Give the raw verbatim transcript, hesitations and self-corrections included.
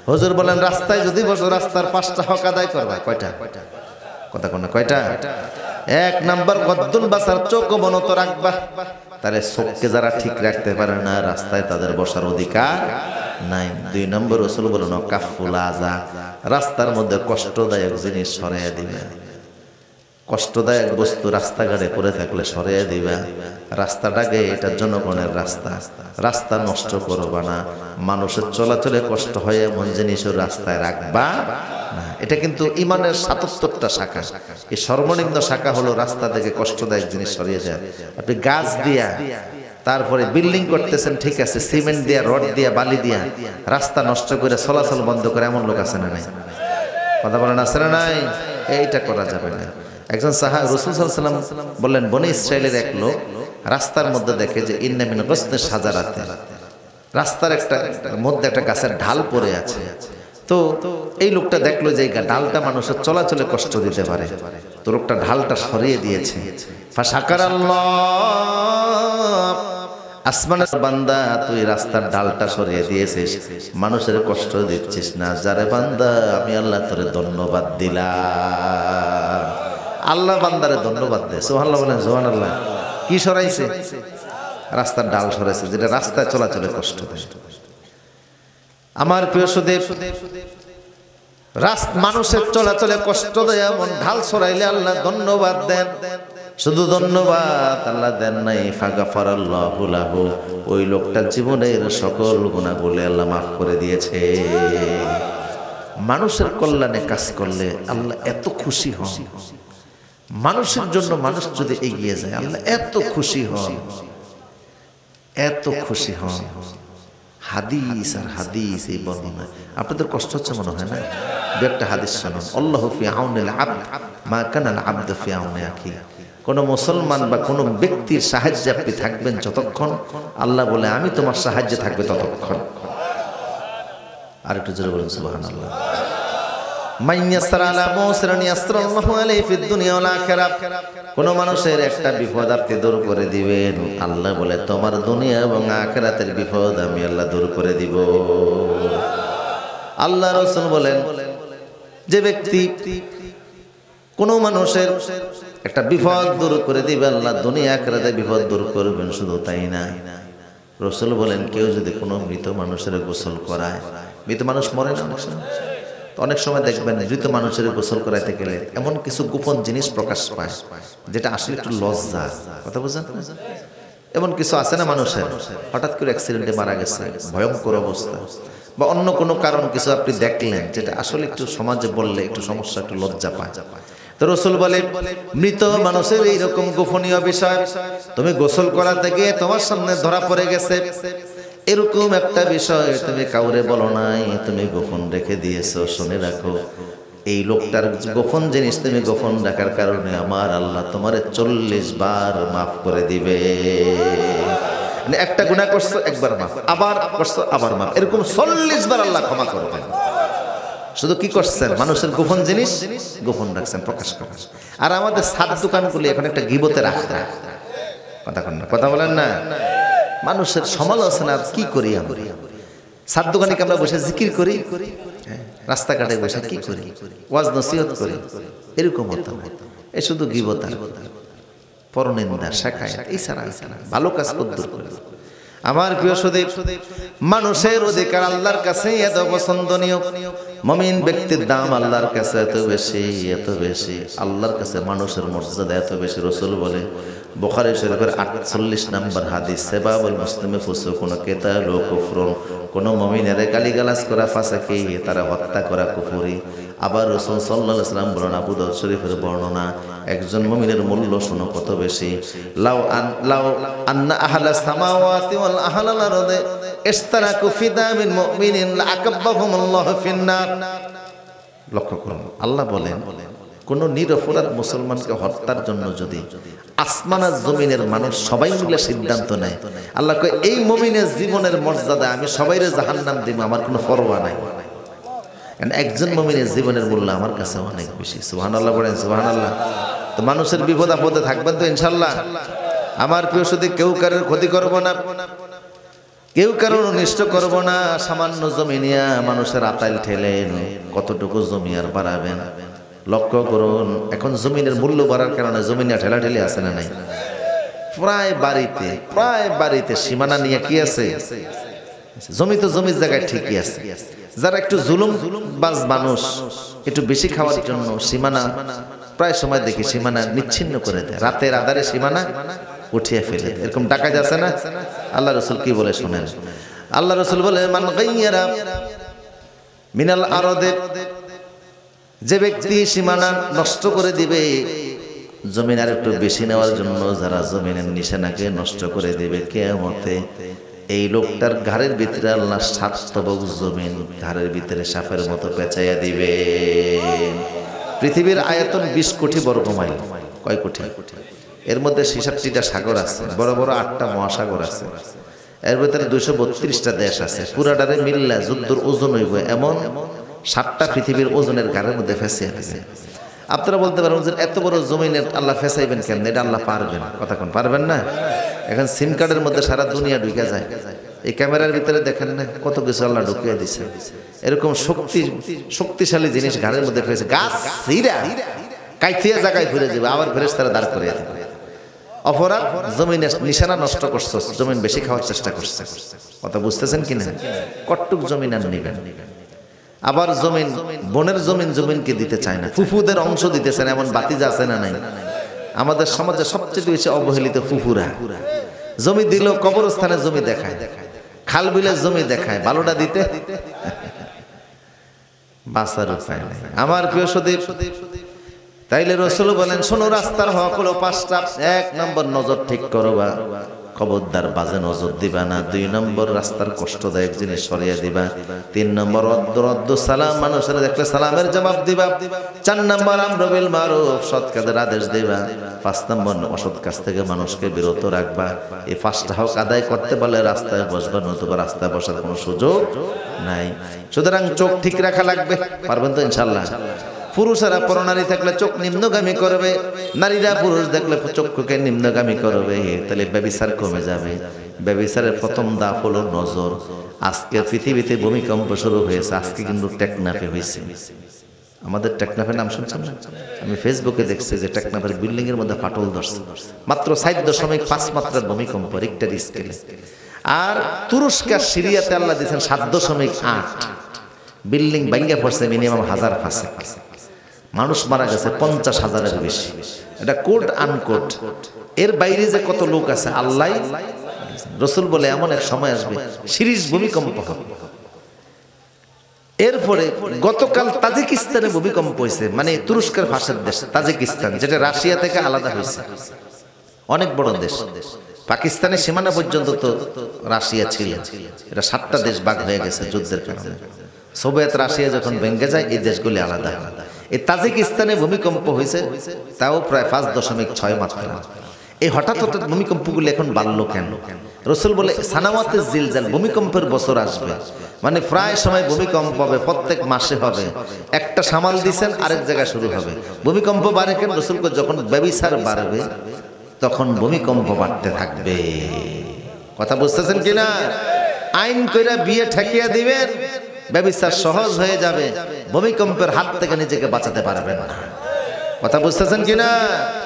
হুজুর বলেন রাস্তায় যদি বসো রাস্তার পাঁচটা হক আদায় করবা। কয়টা কথা কোন কয়টা? এক নাম্বার গদ্দুল বাসার, চোখ অবনত রাখবা। তাহলে চোখকে যারা ঠিক রাখতে পারে না রাস্তায় তাদের বসার অধিকার নাই। দুই নম্বর রাসূল বলেন কাফুল আযা, রাস্তার মধ্যে কষ্টদায়ক জিনিস সরাইয়া দিবে। কষ্টদায়ক বস্তু রাস্তাঘাটে পড়ে থাকলে সরিয়ে দিবা। রাস্তাটাকে এটা জনগণের রাস্তা, রাস্তা নষ্ট করবা না। মানুষের চলাচলে কষ্ট হয় এমন জিনিসও রাস্তায় রাখবা না। এটা কিন্তু ইমানের সাতাত্তরটা শাখা। এই সর্বনিম্ন শাখা হলো রাস্তা থেকে কষ্টদায়ক জিনিস সরিয়ে দেয়। আপনি গাছ দিয়া তারপরে বিল্ডিং করতেছেন, ঠিক আছে, সিমেন্ট দিয়া, রড দিয়া, বালি দিয়া রাস্তা নষ্ট করে চলাচল বন্ধ করে এমন লোক আছে না নাই? কথা বলেন আছে না নাই? এইটা করা যাবে না। একজন সাহাবী রাসূল সাল্লাল্লাহু আলাইহি ওয়াসাল্লাম বললেন, বনি ইসরাইলের এক লোক রাস্তার মধ্যে দেখে যে ইন্না মিন গসনি শাজারাতে, রাস্তার একটা মধ্যে একটা গাছের ঢাল পড়ে আছে। তো এই লোকটা দেখলো যে এই ঢালটা মানুষের চলাচলে কষ্ট দিতে পারে, তো লোকটা ঢালটা সরিয়ে দিয়েছে। ফাশাকারাল্লাহ, আসমানের বান্দা তুই রাস্তার ডালটা সরিয়ে দিয়েছিস, মানুষের কষ্ট দিচ্ছিস না। যারে বান্দা আমি আল্লাহ তোরে ধন্যবাদ দিলাম। আল্লাহ বান্দারে ধন্যবাদ দেয়। সুবহানাল্লাহ বলেন সুবহানাল্লাহ। কি সরাইছে? রাস্তার ডাল সরাইছে, যেটা রাস্তায় চলাচলে কষ্ট দেয়। আমার প্রিয় সুদেব, রাস্তা মানুষের চলাচলে কষ্ট দেয় এমন ঢাল সরাইলে আল্লাহ ধন্যবাদ দেন। শুধু ধন্যবাদ আল্লাহ দেন নাই, ফাগাফারাল্লাহু লাহু, ওই লোকটার জীবনের সকল গুনাহগুলো আল্লাহ মাফ করে দিয়েছে। মানুষের কল্যাণে কাজ করলে আল্লাহ এত খুশি হন। মানুষের জন্য মানুষ যদি এগিয়ে যায় আল্লাহ এত খুশি হন, এত খুশি হন। হাদিস আর হাদিস এই বর্ণনা আপনাদের কষ্ট হচ্ছে মনে হয় না? দু একটা হাদিস শুনুন। আল্লাহু ফি আউনিল আবদ মা কানাল আবদু ফি আউনি আখি। কোন মুসলমান বা কোন ব্যক্তির সাহায্যে আপনি থাকবেন যতক্ষণ, আল্লাহ বলে আমি তোমার সাহায্যে থাকবে ততক্ষণ। আর একটু জোরে বলুন সুবহানাল্লাহ। কোন মানুষের একটা বিপদ আপনি দূর করে দিবেন, আল্লাহ বলে তোমার দুনিয়া এবং আখিরাতের বিপদ আমি আল্লাহ দূর করে দিব। আল্লাহ রাসূল বলেন, যে ব্যক্তি কোন মানুষের একটা বিপদ দূর করে দিবে আল্লাহ দুনিয়া আখিরাতের বিপদ দূর করবেন। শুধু তাই না, রাসূল বলেন কেউ যদি কোনো মৃত মানুষের গোসল করায়, মৃত মানুষ মরে না অনেক সময়, অনেক সময় দেখবেন মৃত মানুষের গোসল করাইতে গেলে এমন কিছু গোপন জিনিস প্রকাশ পায় যেটা আসলে একটু লজ্জা। কথা বুঝেন? এমন কিছু আছে না, মানুষের হঠাৎ করে অ্যাক্সিডেন্টে মারা গেছে, ভয়ঙ্কর অবস্থা, বা অন্য কোনো কারণ কিছু আপনি দেখলেন যেটা আসলে একটু সমাজে বললে একটু সমস্যা, একটু লজ্জা পায়। তো রাসূল বলে মৃত মানুষের এইরকম গোপনীয় বিষয় তুমি গোসল করাতে গিয়ে তোমার সামনে ধরা পড়ে গেছে, এরকম একটা বিষয় তুমি কাউরে বলো নাই, তুমি গোপন রেখে দিয়েছো, শুনে রাখো এই লোকটার গোপন জিনিস তুমি গোপন রাখার কারণে আমার আল্লাহ তোমারে চল্লিশ বার মাফ করে দিবে। মানে একটা গুনাহ করছো একবার মাফ, আবার করছো আবার মাফ, এরকম চল্লিশ বার আল্লাহ ক্ষমা করবেন। শুধু কি করছেন? মানুষের গোপন জিনিস গোপন রাখছেন, প্রকাশ করেন। আর আমাদের সাত দোকানগুলি এখন একটা গিবতে রাখতে, কথা কন না, কথা বলেন না, মানুষের সমালোচনা কি করি আমরা? সাত দোকানে আমরা বসে জিকির করি, রাস্তাঘাটে বসে কি করি? ওয়াজ নসিহত করি, এরকম হতো না। এই শুধু গিবত, পরনিন্দা, শাখায়, এই ছাড়া ভালো কাজ কদ্দুর করে। আমার প্রিয় সুদীপ, মানুষের অধিকার আল্লাহর কাছে এত পছন্দনীয়, মুমিন ব্যক্তির দাম আল্লাহর কাছে এত বেশি, এত বেশি আল্লাহর কাছে মানুষের মর্যাদা এত বেশি। রাসূল বলে বুখারী শরীফের আটচল্লিশ নম্বর হাদিস, সেবাবুল মুসলিমে ফুসুকুন কিতালু কুফরুন, কোন মুমিনের গালিগালাজ করা ফাসাকি, তারা হত্যা করা কুফরি। আবার রাসূল সাল্লাল্লাহু আলাইহি ওয়াসাল্লাম বলেন, আবু দাউদ শরীফের বর্ণনা, একজন মুমিনের মূল্য শুনো কত বেশি। লাউ আন লাউ আন্না আহলাস সামাওয়াতি ওয়াল আহলাল আরদি ইশতারাকু ফি দামিল মুমিনিন লাআকাব্বাহুমুল্লাহু ফিন্নার। লক্ষ্য করুন, আল্লাহ বলেন কোন নিরপরাধ মুসলমানকে হত্যার জন্য যদি আসমান আর জমিনের মানুষ সবাই মিলে সিদ্ধান্ত নেয়, আল্লাহ কয় এই মুমিনের জীবনের মর্যাদা আমি সবাইরে জাহান্নাম দিব, আমার কোনো পরোয়া নাই। একজন মুমিনের জীবনের মূল্য আমার কাছে অনেক বেশি। সুবহানাল্লাহ বলেন সুবহানাল্লাহ। তো মানুষের বিপদ আপদে থাকবেন তো ইনশাআল্লাহ। আমার প্রিয় সুদী, কেউ কারোর ক্ষতি করব না। কেউ কারণ অনিষ্ট করব না। সামান্য জমি নিয়ে মানুষের আতাইল ঠেলেন, কতটুকু জমি আর বাড়াবেন? লক্ষ্য করুন, এখন জমিনের মূল্য বাড়ার কারণে জমিনে ঠেলাঠেলি আছে না নাই? প্রায় বাড়িতে প্রায় বাড়িতে সীমানা নিয়ে কি আছে? জমি তো জমির জায়গায় ঠিকই আছে। যারা একটু জুলুম বাজ মানুষ, একটু বেশি খাওয়ার জন্য সীমানা প্রায় সময় দেখি সীমানা নিচ্ছিন্ন করে দেয়, রাতের আধারে সীমানা উঠিয়ে ফেলে। এরকম টাকা যাচ্ছে না? আল্লাহ রসুল কি বলে শোনেন? আল্লাহ রসুল বলে, মান গায়্যারা মিনাল আরদে, যে ব্যক্তি সীমানা নষ্ট করে দিবে জমিন আর একটু বেশি নেওয়ার জন্য, যারা জমিনের নিশানাকে নষ্ট করে দিবে, কিয়ামতে এই লোকটার ঘাড়ের ভিতরে আল্লাহ সাত তবক জমিন ঘাড়ের ভিতরে সাপের মতো পেঁচাইয়া দিবে। পৃথিবীর আয়তন বিশ কোটি বর্গ মাইল। কয় কোটি? এর মধ্যে ছেষট্টিটা সাগর আছে, বড় বড় আটটা মহাসাগর আছে, এর ভিতরে দুইশো বত্রিশটা দেশ আছে। পুরাটারে মিল্লা যুদ্ধর ওজন হইব এমন সাতটা পৃথিবীর ওজনের ঘাড়ের মধ্যে ফেঁসিয়ে দিছে। আপনারা বলতে পারেন যে এত বড় জমিনের আল্লাহ ফেঁসাইবেন কেন? এটা আল্লাহ পারবেন, কথা কোন পারবেন না? এখন সিম কার্ডের মধ্যে সারা দুনিয়া ঢুকে যায়। এই ক্যামেরার ভিতরে দেখেন না কত কিছু আল্লাহ ঢুকিয়ে দিছে। এরকম শক্তি শক্তিশালী জিনিস ঘাড়ের মধ্যে ফেলেছে, গাছ হীরা কাইথিয়া জায়গায় ঘুরে যাবে, আবার ফেরেশতারা দাঁড় করিয়ে দেবে। অপরাধ, জমিনের নিশানা নষ্ট করছো, জমিন বেশি খাওয়ার চেষ্টা করছে। কথা বুঝতেছেন কিনা? কটটুক জমিন আর নিবেন। আবার জমিন, বনের জমিন জমিনকে দিতে চায় না, ফুফুদের অংশ দিতেছেন, এমন বাতিজা আছে না নাই? আমাদের সমাজে সবচেয়ে বেশি অবহেলিত ফুফুরা। জমি দিল, কবরস্থানে জমি দেখায়, খাল বিলের জমি দেখায়, বালুটা দিতে বাঁচার উপায় নাই। আমার প্রিয় সুদীপ, তাইলে রাসূল বলেন, শোনো রাস্তার হক হলো পাঁচটা। এক নম্বর, নজর ঠিক করবা, খবরদার বাজে নজর দিবা না। দুই নম্বর, রাস্তার কষ্টদায়ক জিনিস সরিয়ে দিবা। তিন নম্বর, রদ্দ রদ্দ সালাম, মানুষের দেখলে সালামের জবাব দিবা। চার নম্বর, আমর বিল মারুফ, সৎ কাজের আদেশ দিবা। পাঁচ নম্বর, অসৎ কাজ থেকে মানুষকে বিরত রাখবা। এই পাঁচটা হক আদায় করতে পারলে রাস্তায় বসবা, নতুবা রাস্তায় বসার কোনো সুযোগ নাই। সুতরাং চোখ ঠিক রাখা লাগবে। পারবেন তো ইনশাল্লাহ? পুরুষেরা পরনারী থাকলে চোখ নিম্নগামী করবে, নারীরা পুরুষ দেখলে চক্ষুকে নিম্নগামী করবে, তাহলে ব্যভিচার কমে যাবে। ব্যভিচারের প্রথম ধাপ হলো নজর। আজকে পৃথিবীতে ভূমিকম্প শুরু হয়েছে, আজকে কিন্তু টেকনাফে হয়েছে। আমাদের টেকনাফের নাম শুনছেন না? আমি ফেসবুকে দেখছি যে টেকনাফের বিল্ডিং এর মধ্যে ফাটল ধরছে, মাত্র সাত দশমিক পাঁচ মাত্রার ভূমিকম্প রিক্টার স্কেলে। আর তুরস্কের সিরিয়াতে আল্লাহ দিয়েছেন সাত দশমিক আট, বিল্ডিং ভাঙ্গা পড়ছে মিনিমাম হাজার পাঁচে, মানুষ মারা গেছে পঞ্চাশ হাজারের বেশি। এটা কোট আনকোট। এর বাইরে যে কত লোক আছে আল্লাহ। রাসূল বলে এমন এক সময় আসবে সিরিজ ভূমিকম্প হবে। এরপরে গতকাল তাজিকিস্তানে ভূমিকম্প হয়েছে, মানে তুরস্কের পাশের দেশ তাজিকিস্তান, যেটা রাশিয়া থেকে আলাদা হয়েছে, অনেক বড় দেশ। পাকিস্তানের সীমানা পর্যন্ত তো রাশিয়া ছিল, এটা সাতটা দেশ ভাগ হয়ে গেছে যুদ্ধের কারণে। সোভিয়েত রাশিয়া যখন ভেঙে যায় এই দেশগুলি আলাদা আলাদা। এই তাজিকিস্তানে ভূমিকম্প হয়েছে, তাও প্রায় পাঁচ দশমিক ছয় মাত্রা। এই হঠাৎ হঠাৎ ভূমিকম্পগুলি এখন বাড়লো কেন? রাসূল বলে সানাওয়াতে জিলজাল, ভূমিকম্পের বছর আসবে, মানে প্রায় সময় ভূমিকম্প হবে, প্রত্যেক মাসে হবে। একটা সামাল দিছেন, আরেক জায়গায় শুরু হবে। ভূমিকম্প বাড়ে কেন? রাসূলকে যখন ব্যভিচার বাড়বে তখন ভূমিকম্প বাড়তে থাকবে। কথা বুঝতেছেন কিনা? আইন কইরা বিয়ে ঠেকিয়ে দিবেন, ব্যভিচার সহজ হয়ে যাবে, ভূমিকম্পের হাত থেকে নিজেকে বাঁচাতে পারবেন না। কথা বুঝতেছেন কিনা?